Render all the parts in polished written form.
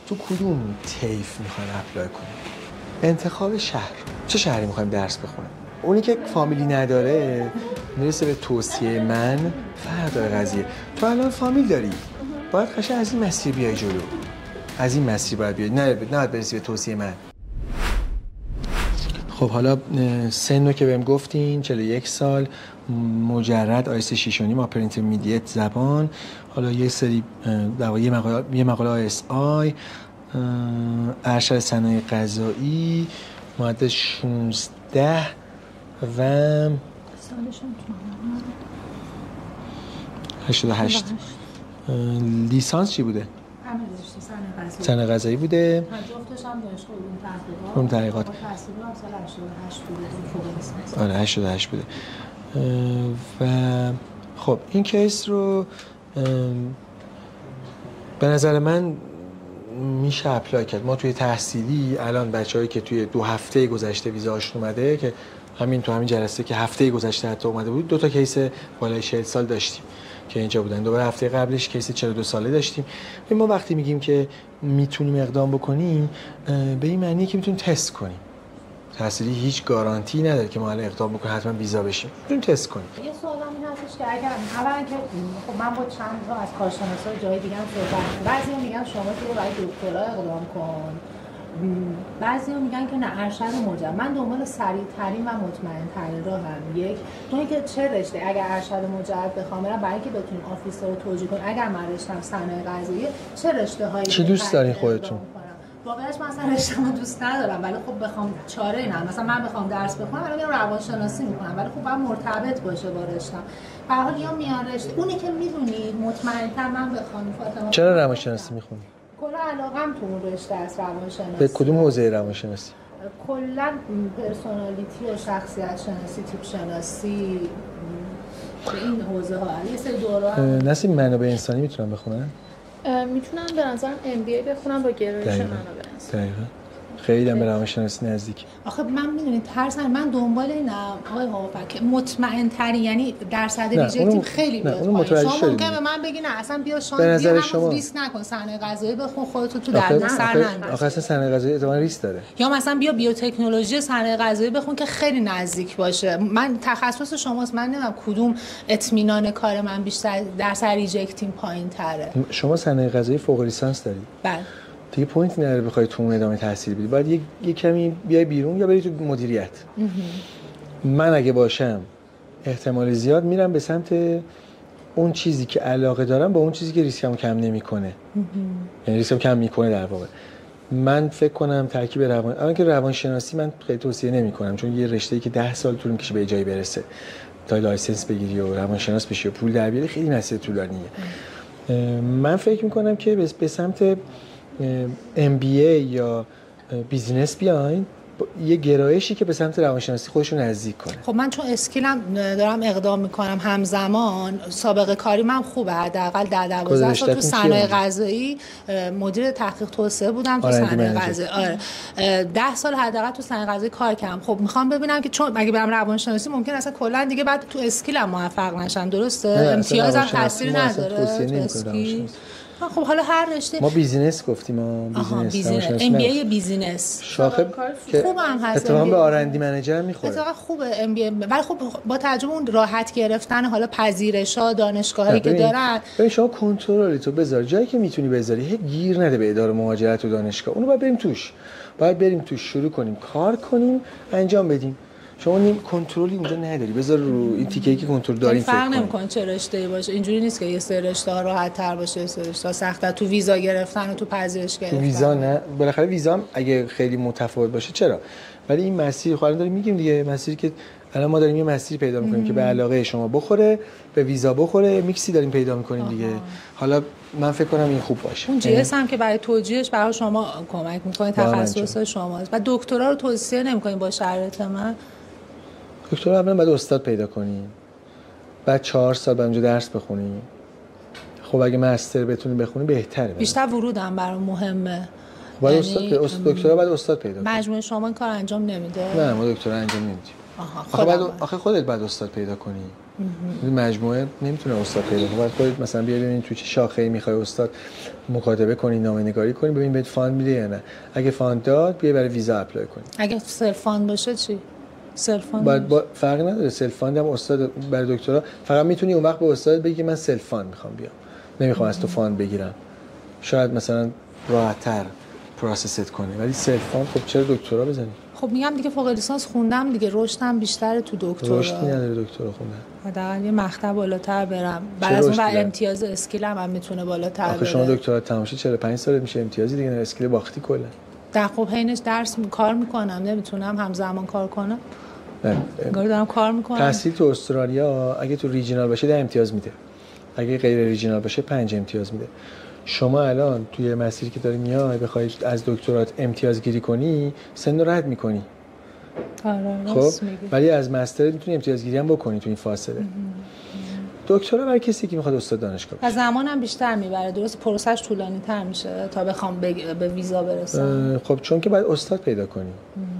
تو کدوم طیف میخوایم اپلای کنیم؟ انتخاب شهر. چه شهری میخوایم درس بخونیم؟ اونی که فامیلی نداره میرسه به توصیه من، فردا قضیه تو الان فامیل داری، باید قشنگ از این مسیر بیای جلو، از این مسیر باید بیای، نه برسی به توصیه من. خب حالا سن رو که بهم گفتین 41 سال، مجرد آیس 6.5 آپر اینترمدیت زبان، حالا یه سری یه مقاله آیس آی، ارشد صنایع غذایی، ماده 16 و سالشون 88. لیسانس چی بوده؟ همه داشتی صنایع غذایی بوده. جفتش هم دانشگاه علوم تحقیقات. تحصیل هم سال 88 بوده فوق لیسانس. آره 88 بوده. و خب این کیس رو به نظر من میشه اپلای کرد. ما توی تحصیلی الان بچه‌هایی که توی 2 هفته گذشته ویزاشون اومده که همین جلسه که هفته گذشته حتی اومده بود 2 تا کیس بالای 40 سال داشتیم که اینجا بودن. دوباره هفته قبلش کیس 42 ساله داشتیم. ما وقتی میگیم که میتونیم اقدام بکنیم به این معنیه که میتونیم تست کنیم. تحصیلی هیچ گارانتی نداره که ما الان اقدام بکنیم حتما ویزا بشیم. میتونیم تست کنیم. یه سوالم این هستش که اگر اولا که خب من با چند تا از کارشناسای جای دیگه هم صحبت کردم. بعضیا میگن شما که برای دکترا اقدام کن. بعضیا میگن که نه ارشد مجرد. من دنبال سریع‌ترین و مطمئن‌ترین راهم. یک تو اینکه چه رشته اگر ارشد مجرد بخوام برم برای اینکه بتونیم آفیسر رو توجیه کنم اگر من رشتم صنایع غذایی چه رشته‌هایی چی دوست دارین خودتون؟ واقعاش مثلا رشته‌مو دوست ندارم ولی خب بخوام چاره ای نه. مثلا من بخوام درس بخونم الان میرم روانشناسی میکنم ولی خب باید مرتبط باشه با رشته‌م. به هر حال یا میان رشته اونی که میدونید مطمئن‌تر من بخوام فاطمه. چرا روانشناسی میخونی؟ کلا علاقم تو اون رشته است روانشناسی. به کدوم حوزه روانشناسی؟ کلا پرسونالیتی و شخصیت شناسی، تیپ شناسی، این حوزه ها. یه سری دوره نسیم منابع انسانی میتونم بخونم؟ میتونم به نظرم MBA بخونم با گرایش منابع انسانی. دقیقاً. خیلی هم به روانشناسی نزدیک. آخه من میدونید من دنبال اینم آقای هوفک مطمئن تری یعنی درصد ریجکتیم خیلی بیاد پایین. شما ممکنه به من بگین نه اصلا بیا شانس بیا همون ریسک نکن صنایع غذایی بخون خودتو تو دردسر ننداز. آخه اصلا صنایع غذایی احتمالاً ریسک داره. یا مثلا بیا بیوتکنولوژی صنایع غذایی بخون که خیلی نزدیک باشه. من تخصص شماست من نمیدونم کدوم اطمینان کار من بیشتر درصد ریجکتیم پایین‌تره. شما صنایع غذایی فوق لیسانس دارید؟ بله. دیگه پوینت نداره بخوای تو اون ادامه تحصیل بدی. باید یه کمی بیای بیرون یا بری تو مدیریت. من اگه باشم احتمال زیاد میرم به سمت اون چیزی که علاقه دارم با اون چیزی که ریسکمو کم نمیکنه. یعنی ریسکمو کم میکنه در واقع. من فکر کنم ترکیب الان که روانشناسی من خیلی توصیه نمیکنم چون یه رشته‌ای که 10 سال طول میکشه به جایی برسه. تا لایسنس بگیری و روانشناس بشی و پول در بیاری خیلی مسیر طولانیه. من فکر میکنم که به سمت MBA یا بیزینس بیاین یه گرایشی که به سمت روانشناسی خودشون نزدیک کنه. خب من چون اسکیلم دارم اقدام میکنم همزمان سابقه کاری من خوبه حداقل 10-12 سال تو صنایع غذایی مدیر تحقیق توسعه بودم تو صنایع غذایی. آره 10 سال حداقل تو صنایع غذایی کار کردم. خب میخوام ببینم که چون اگه برم روانشناسی ممکن اصلا کلا دیگه بعد تو اسکیلم موفق نشم. درسته امتیازم تاثیر نداره خب حالا هر رشته ما بیزینس گفتیم بیزینس MBA بیزینس شاخه خوبه هم هست اتفاقا به آرندی منیجر میخوره اتفاقا خوبه MBA ولی خب با تجربه اون راحت گرفتن حالا پذیرش‌ها دانشگاهایی که دارن ببین شما کنترلی تو بذار جایی که میتونی بذاری هیچ گیر نده به اداره مهاجرت و دانشگاه اونو باید بریم توش شروع کنیم کار کنیم انجام بدیم. شما نیم کنترلی اونجا نداری بذار رو این تیکه‌ای که کنترل دارین فکر فرق نمی‌کنه چه رشته‌ای باشه. اینجوری نیست که یه سری رشته‌ها راحت‌تر باشه یه سری رشته‌ها سخت‌تر تو ویزا گرفتن و تو پذیرش گرفتن. تو ویزا نه بالاخره ویزا هم اگه خیلی متفاوت باشه چرا ولی این مسیر خب الان داریم میگیم دیگه مسیری که الان ما داریم یه مسیری پیدا می‌کنیم که به علاقه شما بخوره به ویزا بخوره میکسی داریم پیدا می‌کنیم دیگه. حالا من فکر کنم این خوب باشه. اون GS هم که برای توجیهش برای شما کمک می‌کنه تخصص شماست و دکترا رو توصیه نمی‌کنین با شرایط من. دکتر اولا باید استاد پیدا کنی بعد 4 سال بعد اونجا درس بخونی. خب اگه مستر بتونی بخونی بهتره. بیشتر ورودم برام مهمه. باید دکترا باید استاد پیدا کنی. مجموعه شما این کار انجام نمیده؟ نه ما دکترا انجام نمیدیم. آخه خودت باید استاد پیدا کنی. مجموعه نمیتونه استاد پیدا کنه. باید خودت مثلا بیا ببین تو چه شاخه‌ای میخوای استاد مکاتبه کنی، نامه‌نگاری کنی، ببین بهت فاند میده یا نه. اگه فاند داد بیا برای ویزا اپلای کنی. اگه سلف فاند باشه چی؟ سلف فاند با فرقی نداره. سلف فاند هم استاد برای دکترا فقط میتونی اون وقت به استاد بگی من سلف فاند میخوام بیام، نمیخوام از تو فاند بگیرم. شاید مثلا راحت‌تر پروسست کنه، ولی سلف فاند خب چرا دکترا بزنی؟ خب میگم دیگه فوق لیسانس خوندم دیگه، رشدم بیشتره تو دکترا. رشدی نداره دکترا خوندن. حداقل یه مقطع بالاتر برم. بعد از اون بعد امتیاز اسکیلم هم میتونه بالاتر بره. آخه شما دکترا تمام شه 45 سالت میشه امتیازی دیگه، اسکیل باختی کلا. خب حینش درس کار میکنم، نمیتونم همزمان کار کنم. انگار دارم کار میکنم. تحصیل تو استرالیا اگه تو ریجینال باشه 10 امتیاز میده. اگه غیر ریجینال باشه 5 امتیاز میده. شما الان توی مسیری که داری میای بخوای از دکترات امتیاز گیری کنی، سن رو رد میکنی. خب ولی از مستر میتونی امتیاز گیری هم بکنی تو این فاصله. دکترا برای کسی که میخواد استاد دانشگاه بشه. زمانم بیشتر میبره، درست پروسش طولانی تر میشه تا بخوام به ویزا برسم. خب چون که باید استاد پیدا کنی.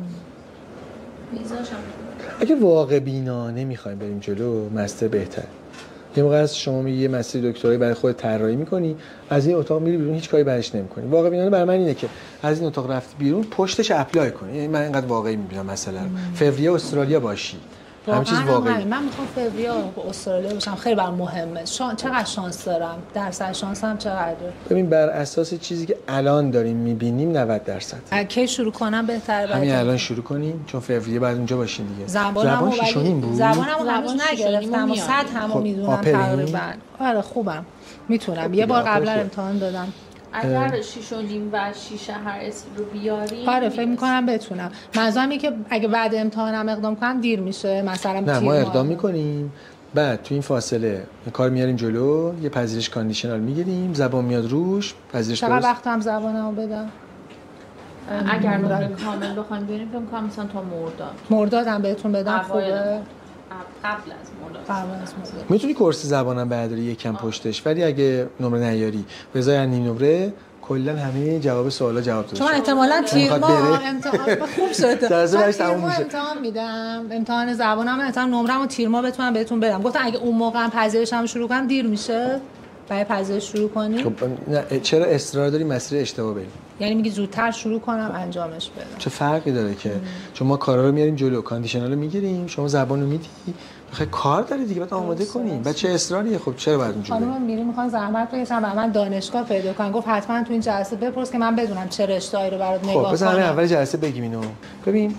ویزاش هم اگه واقع بینا نمیخوایم بریم جلو، مستر بهتر. یه موقع از شما میگی یه مسیر دکترایی برای خودت طراحی می‌کنی، از این اتاق میری بیرون هیچ کاری برش نمی‌کنی. واقع بینانه برای من اینه که از این اتاق رفتی بیرون پشتش اپلای کنی. یعنی من اینقدر واقعی می‌بینم مثلا فوریه استرالیا باشی. همه چیز واقعی. من میخوام فوریه استرالیا باشم، خیلی برام مهمه. چقدر شانس دارم؟ درصد شانسم چقدره؟ ببین بر اساس چیزی که الان داریم می‌بینیم 90%. کی شروع کنم بهتره؟ همین الان شروع کنیم چون فوریه بعد اونجا باشین دیگه. زبان 6.5 بود. زبانم هنوز نگرفتم و 100 همو میدونم تقریبا. آره خوبم. میتونم. یه بار قبلا امتحان دادم. اگر 6.5 و 6 هر اسم رو بیاریم آره فکر میکنم بتونم. منظورم اینه که اگه بعد امتحانم اقدام کنم دیر میشه، مثلا نه ما اقدام میکنیم، بعد تو این فاصله کار میاریم جلو، یه پذیرش کاندیشنال میگیریم، زبان میاد روش، پذیرش چقدر وقت هم زبانمو بدم؟ اگر نمره کامل بخوایم بریم فکر کنم مثلا تا مردادم بهتون بدم خوبه. قبل از مرداد میتونی کورس زبانم برداری یکم پشتش، ولی اگه نمره نیاری به ازای نیم نمره کلا همه جواب سوالا جواب داده. چون احتمالاً تیر ماه امتحان خوب شده. درسته تموم میشه. امتحان میدم. امتحان زبانم امتحان نمره‌مو تیر ماه بتونم بهتون بدم. گفتم اگه اون موقع هم پذیرشم شروع کنم دیر میشه. برای پذیرش شروع کنی؟ خب نه چرا اصرار داری مسیر اشتباه بریم؟ یعنی میگی زودتر شروع کنم انجامش بدم. چه فرقی داره که چون ما کارا رو میاریم جلو، کاندیشنال رو میگیریم، شما زبان رو میدی، بخاطر کار داره دیگه بعد آماده کنیم. بعد چه اصراریه؟ خب چرا بعد اونجوری؟ خانم میری میخوان زحمت بکشن برای من دانشگاه پیدا کنن. گفت حتما تو این جلسه بپرس که من بدونم چه رشته‌ای رو برات نگاه کنم. خب بذار اول جلسه بگیم اینو. ببین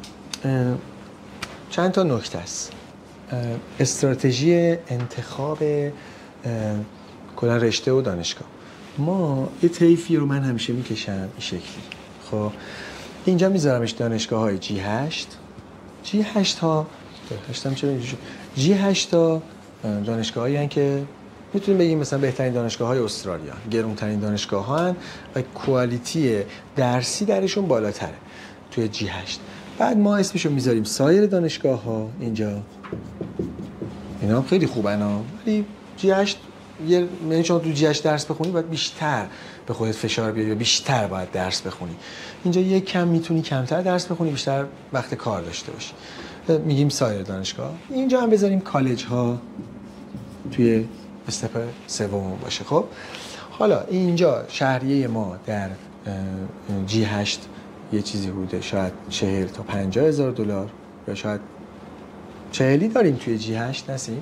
چند تا نکته است. استراتژی انتخاب کلا رشته و دانشگاه. ما یه طیفی رو من همیشه میکشم این شکلی. خب اینجا میذارمش دانشگاه‌های G8 ها G8 تا دانشگاهایی هستن که میتونیم بگیم مثلا بهترین دانشگاه‌های استرالیا، گرونترین دانشگاه‌ها و کوالیتی درسی درشون بالاتره توی G8. بعد ما اسمشو میذاریم سایر دانشگاه‌ها. اینجا اینا خیلی خوبن ولی G8 یعنی شما تو G8 درس بخونی باید بیشتر به خودت فشار بیاری و بیشتر باید درس بخونی. اینجا یک کم میتونی کمتر درس بخونی، بیشتر وقت کار داشته باشی. میگیم سایر دانشگاه. اینجا هم بذاریم کالج ها توی استپ سوم باشه. خب حالا اینجا شهریه ما در G8 یه چیزی بوده شاید 40 تا 50 هزار دلار یا شاید 40 داریم توی G8 نسیم؟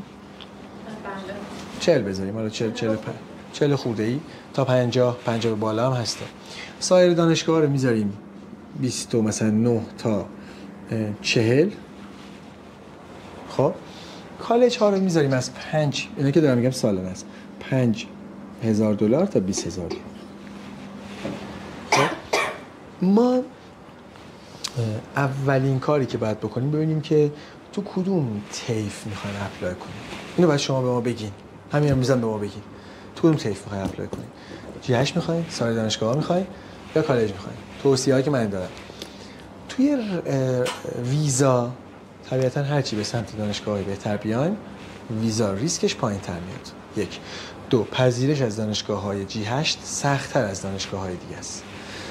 40 بذاریم، حالا 40 خورده ای تا 50 به بالا هم هسته. سایر دانشگاه رو میذاریم 20 مثلا 9 تا 40. خب کالج ها رو میذاریم از 5 اینا که دارم میگم سالانه است 5,000 دلار تا 20,000 دلار. خب ما اولین کاری که باید بکنیم ببینیم که تو کدوم طیف میخواین اپلای کنیم. اینو باید شما به ما بگین. همین هم میذارم به ما بگین. تو کدوم طیف میخواین اپلای کنیم؟ G8 میخواین؟ سایر دانشگاه‌ها میخواین؟ یا کالج میخواین؟ توصیه‌ای که من دارم. توی ویزا طبیعتاً هر چی به سمت دانشگاه‌های بهتر بیاین، ویزا ریسکش پایین‌تر میاد. 1 2 پذیرش از دانشگاه‌های G8 سخت‌تر از دانشگاه‌های دیگه است.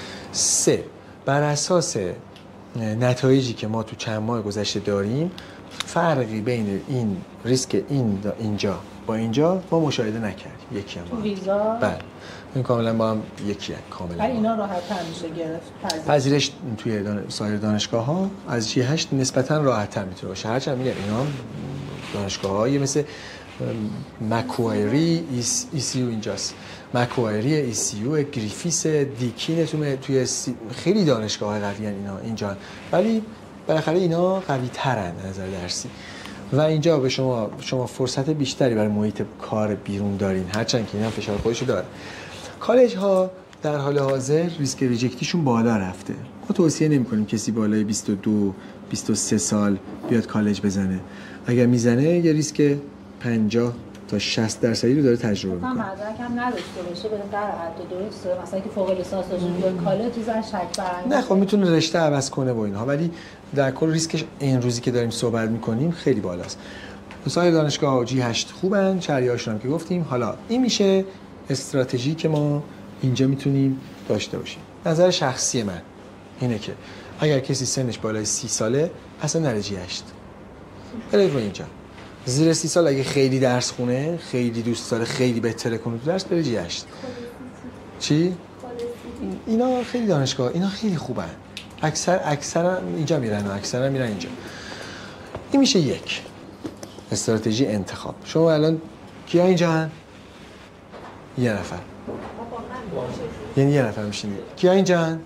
3 بر اساس نتایجی که ما تو چند ماه گذشته داریم فرقی بین این ریسک اینجا با اینجا ما مشاهده نکردیم. یکی هم ویزا بله این کاملا با هم یکیه کاملا. ولی اینا راحت تر میشه گرفت. پذیرش توی سایر دانشگاه‌ها از G8 نسبتاً راحت‌تر میتونه باشه. هرچند میگم اینا دانشگاه‌های مثل مکوایری ECU اینجاست، مکوایری ECU، گریفیس، دیکین توی خیلی دانشگاه‌های قوی اینا اینجا، ولی بالاخره اینا قوی ترن از نظر درسی و اینجا به شما فرصت بیشتری برای محیط کار بیرون دارین، هرچند که اینا فشار خودشو داره. کالج ها در حال حاضر ریسک ریجکتیشون بالا رفته. ما توصیه نمی‌کنیم کسی بالای 22 23 سال بیاد کالج بزنه. اگر میزنه یه ریسک 50 تا 60% رو داره تجربه می‌کنه. مدرک هم نداشته باشه بریم در حد درسته، مثلا که فوق لیسانس داشته بیاد کالج چیزا شک برانگیزه. نه خب میتونه رشته عوض کنه با اینها، ولی در کل ریسکش این روزی که داریم صحبت می‌کنیم خیلی بالاست. سایر دانشگاه G8 خوبن، شهریه‌هاشون هم که گفتیم. حالا این میشه استراتژی که ما اینجا میتونیم داشته باشیم. نظر شخصی من اینه که اگر کسی سنش بالای 30 ساله اصلا نره G8، بره رو اینجا. زیر 30 سال اگه خیلی درس خونه، خیلی دوست داره، خیلی بهتره کنه تو درس، بره G8. چی؟ اینا خیلی دانشگاه اینا خیلی خوبن. اکثرا اینجا میرن و اکثرا میرن اینجا. این میشه یک استراتژی انتخاب. شما الان کیا اینجا هن؟ یه نفر. یعنی یه نفر میشینید. کیا اینجا هن؟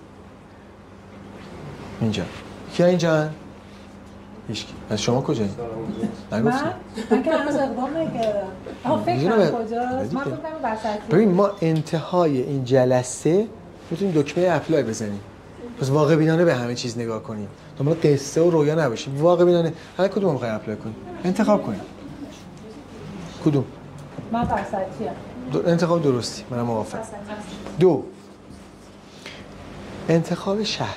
اینجا. کیا اینجا هن؟ هیچکی. از شما کجایی؟ نگفتیم؟ من که هنوز اقدام نکردم. فکرم کجاست؟ من فکرم وسطی. ببین ما انتهای این جلسه میتونیم دکمه اپلای بزنیم. پس واقع بینانه به همه چیز نگاه کنیم. دنبال قصه و رویا نباشیم. واقع بینانه هر کدوم می‌خوای اپلای کنیم. انتخاب کنیم. کدوم؟ من وسطی‌ام. انتخاب درستی. منم موافقم. دو، انتخاب شهر.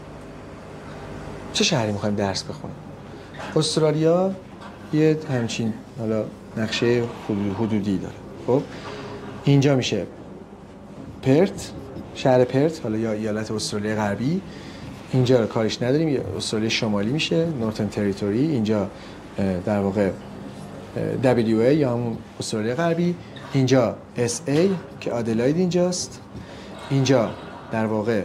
چه شهری می‌خوایم درس بخونیم؟ استرالیا یه همچین حالا نقشه حدودی داره. خب اینجا میشه پرت، شهر پرت، حالا یا ایالت استرالیا غربی. اینجا رو کارش نداریم، یا استرالیا شمالی میشه، نورتن تریتوری. اینجا در واقع WA یا همون استرالیا غربی. اینجا SA که آدلاید اینجاست. اینجا در واقع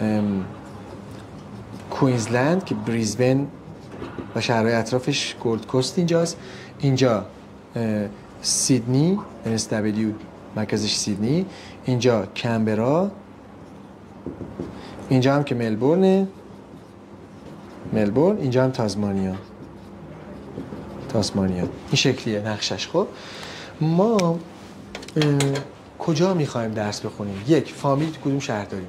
کوینزلند که بریزبن و شهرهای اطرافش، گولد کوست اینجاست. اینجا سیدنی NSW مرکزش سیدنی. اینجا کمبرا. اینجا هم که ملبورن. اینجا هم تازمانیا. این شکلیه نقشش. خب ما کجا میخوایم درس بخونیم؟ یک، فامیل کدوم شهر داریم؟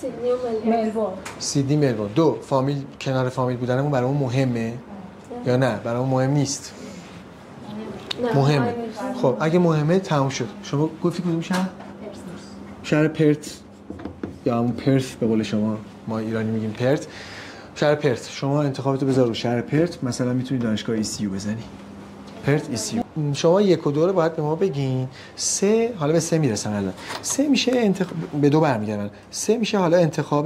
سیدنی ملبورن. دو، فامیل کنار فامیل بودنمون برامون مهمه یا نه برامون مهم نیست؟ مهمه. خب اگه مهمه تموم شد. شما گفتی کدوم شهر؟ شهر پرت یا همون پرت به قول شما، ما ایرانی میگیم پرت. شهر پرت. شما انتخابتو بذار رو شهر پرت. مثلا میتونی دانشگاه ECU بزنی. پرت ECU. شما 1 و 2 رو باید به ما بگین. 3 حالا به 3 میرسن الان. 3 میشه به 2 برمیگردن. 3 میشه حالا انتخاب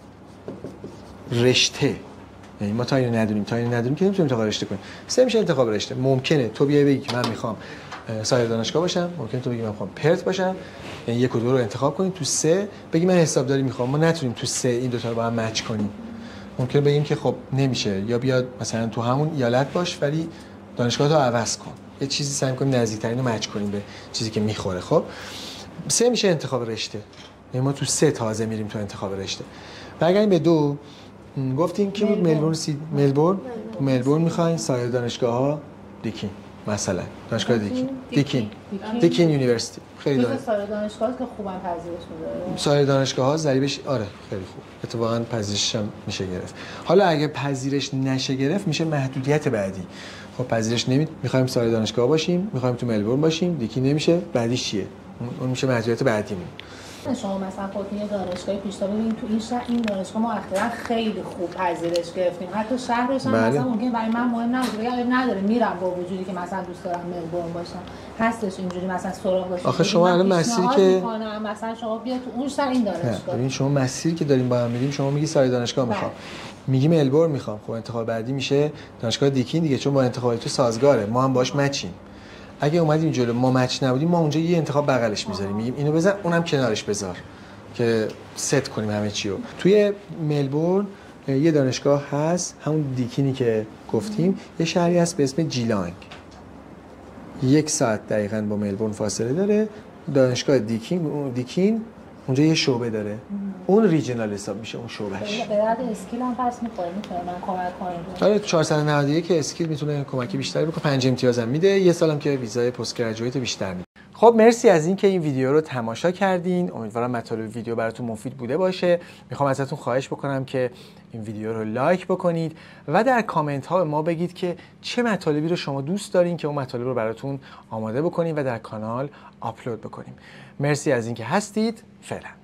رشته. یعنی ما تا اینو ندونیم که نمیتونیم انتخاب رشته کنیم. 3 میشه انتخاب رشته. ممکنه تو بیای بگی که من میخوام سایر دانشگاه باشم، ممکنه تو بگی من میخوام پرت باشم. یعنی 1 و 2 رو انتخاب کنیم. تو 3 بگی من حسابداری میخوام. ما نتونیم تو 3 این دو تا رو با هم مچ کنیم. ممکنه بگیم که خب نمیشه، یا بیاد مثلا تو همون ایالت باش ولی دانشگاهتو عوض کن. یه چیزی سعی کنیم نزدیکترین رو مچ کنیم به چیزی که میخوره. خب 3 میشه انتخاب رشته. یعنی ما تو 3 تازه میریم تو انتخاب رشته. برگردیم به 2. گفتیم که بود ملبورن میخواین. سایر دانشگاه‌ها دیکین مثلا، دانشگاه دیکین یونیورسیتی خیلی داره. سایر دانشگاه‌ها که خوبن پذیرش می‌داره. سایر دانشگاه‌ها ضریبش آره خیلی خوب. اتفاقا پذیرشش هم میشه گرفت. حالا اگه پذیرش نشه گرفت میشه محدودیت بعدی. خب پذیرش میخوایم سایر دانشگاه باشیم، میخوایم تو ملبورن باشیم، دیکین نمیشه، بعدیش چیه؟ اون میشه محدودیت بعدیمون. شما مثلا خودتون یه دانشگاه پیشتا ببینید تو این شهر این دانشگاه ما اخیراً خیلی خوب پذیرش گرفتیم، حتی شهرش هم مثلا ممکن برای من مهم نبود، یا نداره میرم با وجودی که مثلا دوست دارم ملبورن باشم، هستش اینجوری مثلا سراغ داشته. آخه شما الان مسیری که مثلا شما بیا تو اون شهر این دانشگاه، ببین شما مسیری که داریم با هم میریم، شما میگی سایه دانشگاه میخوام، میگی ملبورن میخوام، خب انتخاب بعدی میشه دانشگاه دیکین دیگه، چون با انتخاب تو سازگاره، ما هم باش مچیم. اگه اومدیم جلو ما مچ نبودیم، ما اونجا یه انتخاب بغلش میذاریم، میگیم اینو بزن اونم کنارش بذار که ست کنیم همه چی رو. توی ملبورن یه دانشگاه هست، همون دیکینی که گفتیم، یه شهری هست به اسم جیلانگ، 1 ساعت دقیقاً با ملبورن فاصله داره. دانشگاه دیکین اونجا یه شعبه داره، اون ریجنال حساب میشه، اون شعبهش. به درد اسکیل هم پس می‌خوره، میتونه من کمک کنه. آره 491 که اسکیل میتونه کمکی بیشتری بکنه، 5 امتیاز هم میده، یه سالم که ویزای پست گرجویت بیشتر میده. خب مرسی از اینکه این ویدیو رو تماشا کردین. امیدوارم مطالب ویدیو براتون مفید بوده باشه. میخوام ازتون خواهش بکنم که این ویدیو رو لایک بکنید و در کامنت ها به ما بگید که چه مطالبی رو شما دوست دارین که اون مطالب رو براتون آماده بکنیم و در کانال آپلود بکنیم. مرسی از اینکه هستید. فعلا.